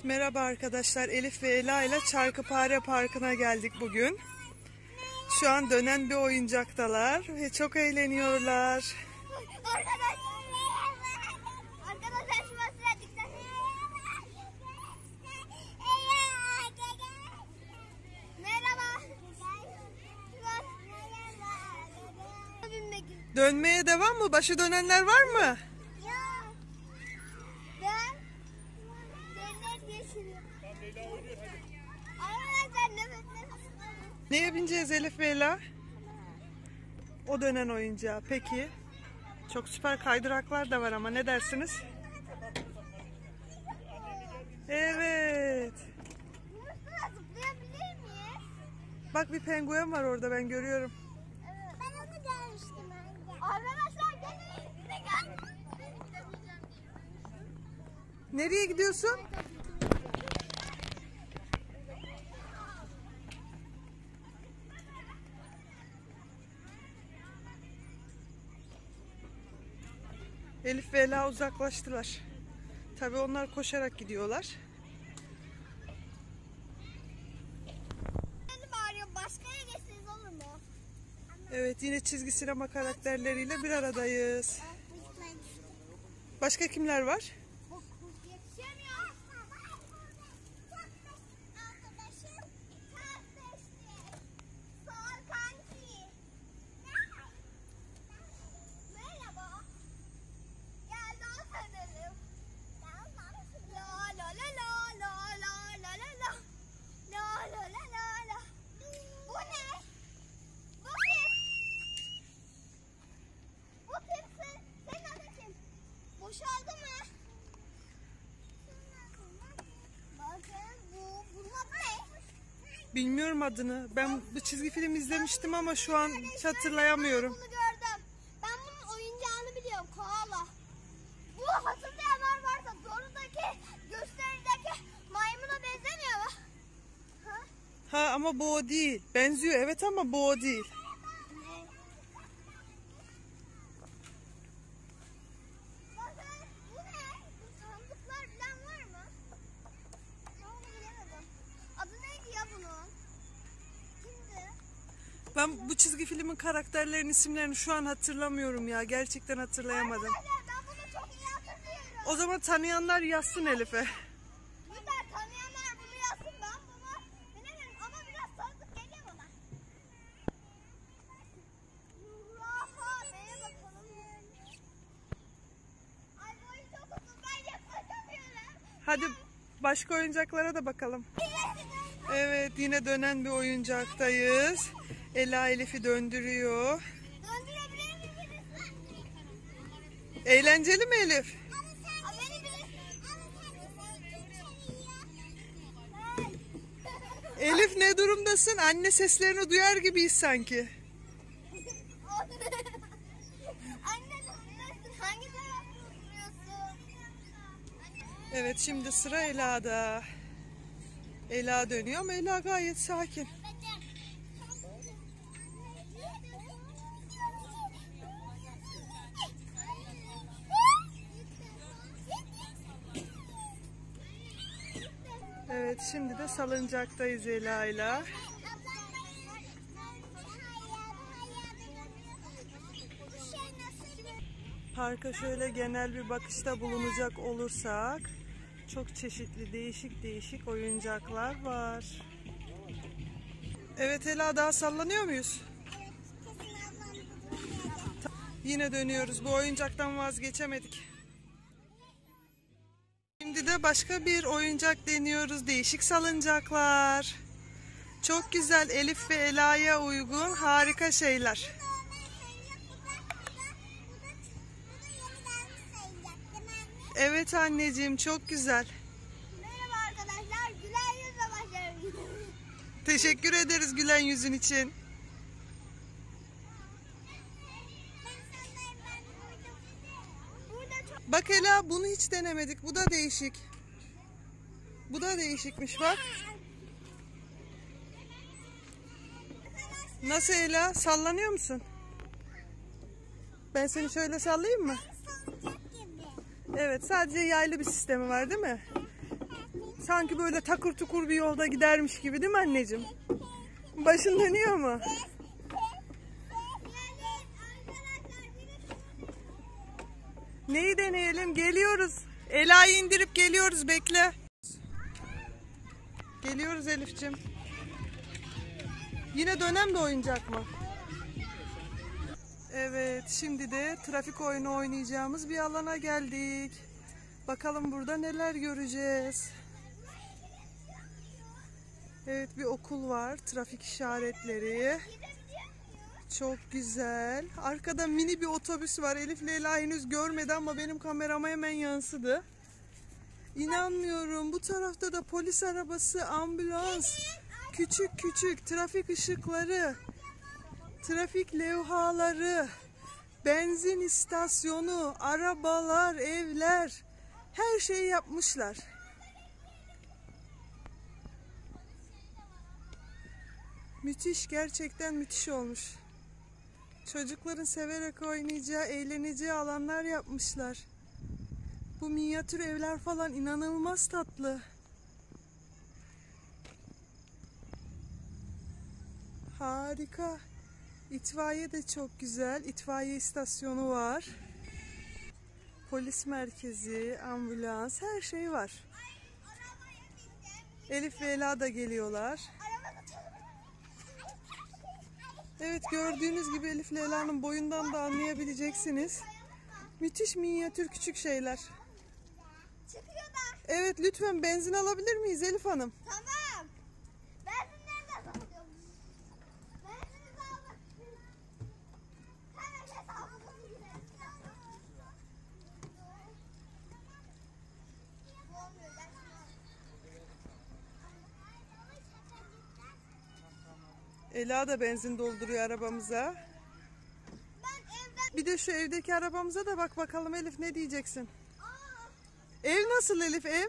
Merhaba arkadaşlar, Elif ve Ela ile Çarkıpare Parkı'na geldik bugün. Şu an dönen bir oyuncaktalar ve çok eğleniyorlar. Arkadaşlar şurası dikkat. Merhaba. Dönmeye devam mı? Başı dönenler var mı? Neye bineceğiz Elif ve Ela? O dönen oyuncağı. Peki. Çok süper kaydıraklar da var ama ne dersiniz? Evet. Bak bir penguen var orada, ben görüyorum. Ben onu görmüştüm. Arkadaşlar gelin. Nereye gidiyorsun? Elif ve Ela uzaklaştılar. Tabii onlar koşarak gidiyorlar. Başka yere geçseniz olur mu? Evet, yine çizgi sinema karakterleriyle bir aradayız. Başka kimler var? Boşaldı mı? Bakın bu ne? Bilmiyorum adını. Ben bu çizgi film izlemiştim ama şu an hiç hatırlayamıyorum. Bunu gördüm. Ben bunun oyuncağını biliyorum. Koala. Bu hatırlayanlar varsa doğrudaki gösterideki maymuna benzemiyor mu? Ha ama bu o değil. Benziyor evet ama bu o değil. Ben bu çizgi filmin karakterlerin isimlerini şu an hatırlamıyorum ya. Gerçekten hatırlayamadım. Ben bunu çok iyi hatırlıyorum. O zaman tanıyanlar yazsın Elif'e. Lütfen tanıyanlar bunu yazsın. Ben bunu bilemedim ama biraz tanıdık geliyor bana. Zürafa neye bakalım? Ay bu oyun çok uzun. Ben yaklaşamıyorum. Hadi başka oyuncaklara da bakalım. Evet, yine dönen bir oyuncaktayız. Ela Elif'i döndürüyor. Döndürebilir misiniz? Eğlenceli mi Elif? Elif ne durumdasın? Anne seslerini duyar gibiyiz sanki. Anne hangi tarafta oturuyorsun? Evet, şimdi sıra Ela'da. Ela dönüyor ama Ela gayet sakin. Evet, şimdi de salıncaktayız Ela'yla. Parka şöyle genel bir bakışta bulunacak olursak çok çeşitli değişik oyuncaklar var. Evet Ela, daha sallanıyor muyuz? Yine dönüyoruz. Bu oyuncaktan vazgeçemedik. Şimdi de başka bir oyuncak deniyoruz. Değişik salıncaklar. Çok güzel, Elif ve Ela'ya uygun harika şeyler. Evet anneciğim, çok güzel. Merhaba arkadaşlar. Güler yüzle başlarım. Teşekkür ederiz gülen yüzün için. Bak Ela, bunu hiç denemedik. Bu da değişik. Bu da değişikmiş bak. Nasıl Ela? Sallanıyor musun? Ben seni şöyle sallayayım mı? Evet, sadece yaylı bir sistemi var değil mi? Sanki böyle takır tukur bir yolda gidermiş gibi değil mi anneciğim? Başın dönüyor mu? Neyi deneyelim? Geliyoruz. Ela'yı indirip geliyoruz, bekle. Geliyoruz Elif'ciğim. Yine dönem de oyuncak mı? Evet, şimdi de trafik oyunu oynayacağımız bir alana geldik. Bakalım burada neler göreceğiz. Evet, bir okul var. Trafik işaretleri. Çok güzel. Arkada mini bir otobüs var. Elif Leyla henüz görmedi ama benim kamerama hemen yansıdı. İnanmıyorum. Bu tarafta da polis arabası, ambulans, küçük küçük trafik ışıkları, trafik levhaları, benzin istasyonu, arabalar, evler, her şeyi yapmışlar. Müthiş, gerçekten müthiş olmuş. Çocukların severek oynayacağı, eğleneceği alanlar yapmışlar. Bu minyatür evler falan inanılmaz tatlı. Harika. İtfaiye de çok güzel. İtfaiye istasyonu var. Polis merkezi, ambulans, her şey var. Elif ve Ela da geliyorlar. Evet, gördüğünüz gibi Elif Leyla'nın boyundan da anlayabileceksiniz. Müthiş minyatür küçük şeyler. Evet, lütfen benzin alabilir miyiz Elif Hanım? Tamam. Benzin nereden alıyormuş? Benzini de almak. Hemen hesabımızı girelim. Ela da benzin dolduruyor arabamıza. Bir de şu evdeki arabamıza da bak bakalım Elif, ne diyeceksin? Ev nasıl Elif, ev?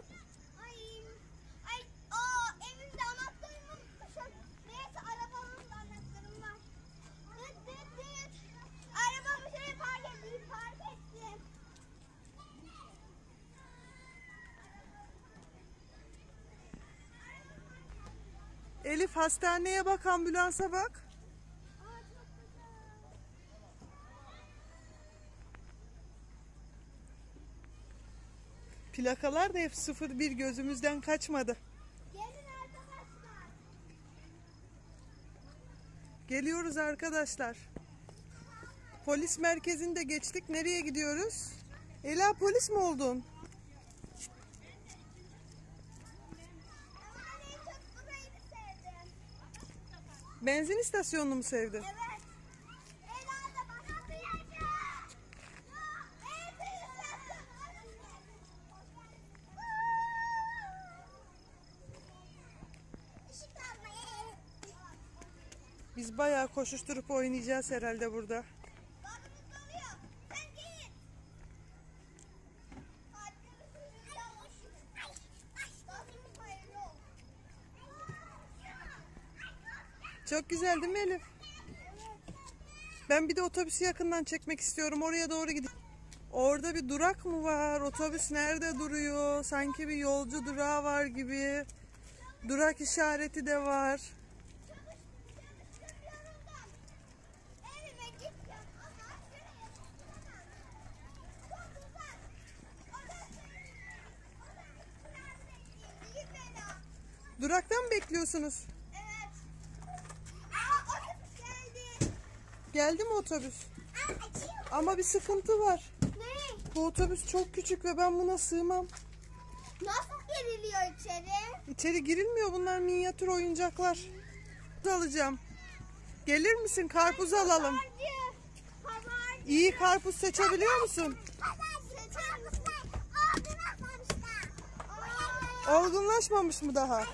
Evimde anahtarımı unutmuşum. Neyse, arabamın da anahtarım var. Arabamı şöyle park ettim. Elif, hastaneye bak, ambulansa bak. Plakalar da hep 01, gözümüzden kaçmadı. Gelin arkadaşlar. Geliyoruz arkadaşlar. Polis merkezinde geçtik. Nereye gidiyoruz? Ela, polis mi oldun? Ama en çok burayı sevdim. Benzin istasyonunu mu sevdin? Evet. Ela da bana duyacak. Biz bayağı koşuşturup oynayacağız herhalde burada. Çok güzel değil mi Elif? Ben bir de otobüsü yakından çekmek istiyorum. Oraya doğru gideyim. Orada bir durak mı var? Otobüs nerede duruyor? Sanki bir yolcu durağı var gibi. Durak işareti de var. Duraktan mı bekliyorsunuz? Evet. Otobüs geldi. Geldi mi otobüs? Açayım. Ama bir sıkıntı var. Ne? Bu otobüs çok küçük ve ben buna sığmam. Nasıl giriliyor içeri? İçeri girilmiyor, bunlar minyatür oyuncaklar. Alacağım. Gelir misin? Karpuz alalım. Haberci. İyi karpuz seçebiliyor musun? Olgunlaşmamış mı daha?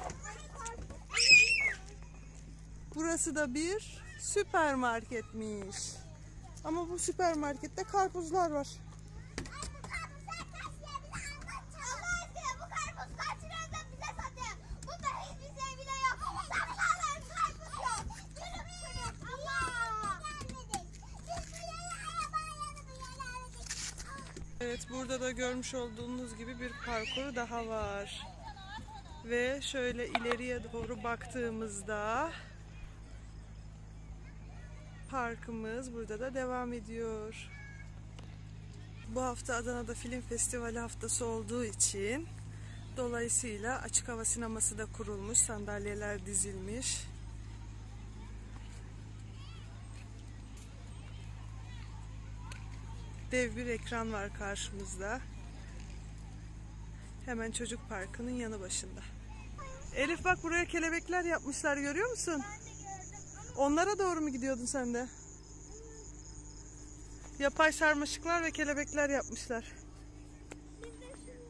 Burası da bir süpermarketmiş. Ama bu süpermarkette karpuzlar var. Evet, burada da görmüş olduğunuz gibi bir parkur daha var. Ve şöyle ileriye doğru baktığımızda parkımız burada da devam ediyor. Bu hafta Adana'da film festivali haftası olduğu için dolayısıyla açık hava sineması da kurulmuş, sandalyeler dizilmiş. Dev bir ekran var karşımızda. Hemen çocuk parkının yanı başında. Elif bak, buraya kelebekler yapmışlar, görüyor musun? Ben de gördüm. Onlara doğru mu gidiyordun sen de? Yapay sarmaşıklar ve kelebekler yapmışlar. Bir de şu.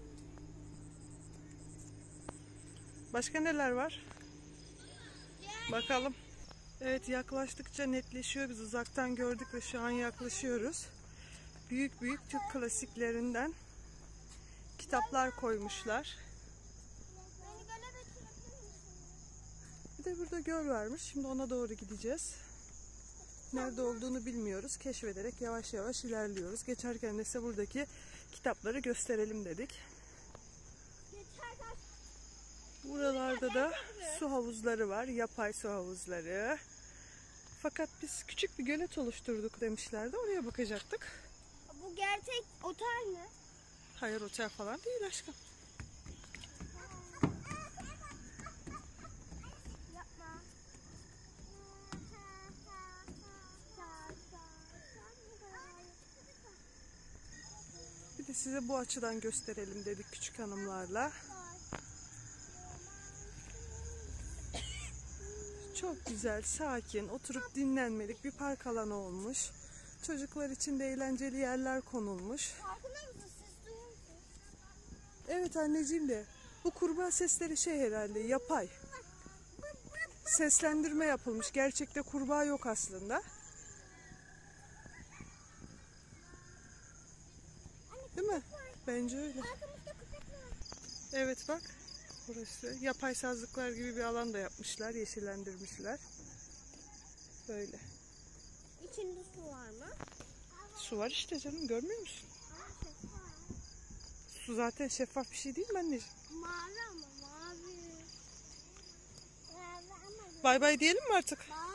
Başka neler var? Diğer Bakalım. Evet, yaklaştıkça netleşiyor. Biz uzaktan gördük ve şu an yaklaşıyoruz. Büyük büyük Türk klasiklerinden kitaplar koymuşlar. beni göle götürebilir misin? Bir de burada göl varmış. Şimdi ona doğru gideceğiz. Nerede olduğunu bilmiyoruz. Keşfederek yavaş yavaş ilerliyoruz. Geçerken de size buradaki kitapları gösterelim dedik. Geçerken Buralarda da su havuzları var. Yapay su havuzları. Fakat biz küçük bir gölet oluşturduk demişlerdi. Oraya bakacaktık. bu gerçek otel mi? Hayır, otel falan değil aşkım. Yapma. Bir de size bu açıdan gösterelim dedik küçük hanımlarla. Çok güzel, sakin, oturup dinlenmelik bir park alanı olmuş. Çocuklar için de eğlenceli yerler konulmuş. Farkında mısın? Siz duyuyor musunuz? Evet anneciğim de, bu kurbağa sesleri şey herhalde, yapay. Seslendirme yapılmış. Gerçekte kurbağa yok aslında. Değil mi? Bence öyle. Arkamızda köpek var. Evet bak, burası yapay sazlıklar gibi bir alan da yapmışlar, yeşillendirmişler. Böyle. İçinde su var mı? Su var işte canım, görmüyor musun? Ama şeffaf. Su zaten şeffaf bir şey değil mi anneciğim? Mavi ama mavi. Mavi ama Bay bay diyelim mi artık? mavi.